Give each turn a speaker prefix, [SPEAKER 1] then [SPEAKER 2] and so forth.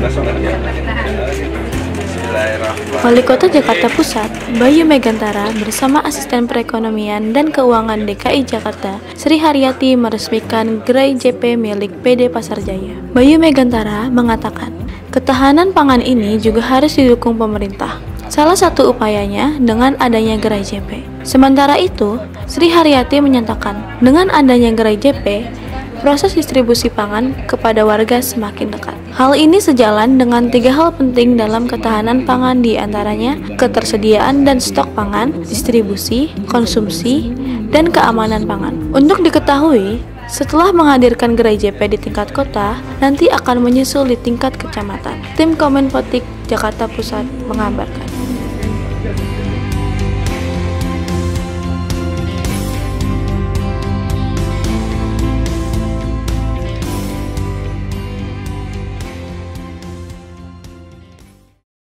[SPEAKER 1] Wali Kota Jakarta Pusat, Bayu Megantara bersama Asisten Perekonomian dan Keuangan DKI Jakarta, Sri Haryati meresmikan gerai JP milik PD Pasar Jaya. Bayu Megantara mengatakan, ketahanan pangan ini juga harus didukung pemerintah. Salah satu upayanya dengan adanya gerai JP. Sementara itu, Sri Haryati menyatakan, dengan adanya gerai JP, proses distribusi pangan kepada warga semakin dekat. Hal ini sejalan dengan 3 hal penting dalam ketahanan pangan, di antaranya ketersediaan dan stok pangan, distribusi, konsumsi, dan keamanan pangan. Untuk diketahui, setelah menghadirkan gerai JP di tingkat kota, nanti akan menyusul di tingkat kecamatan. Tim Kominfotik Jakarta Pusat mengabarkan.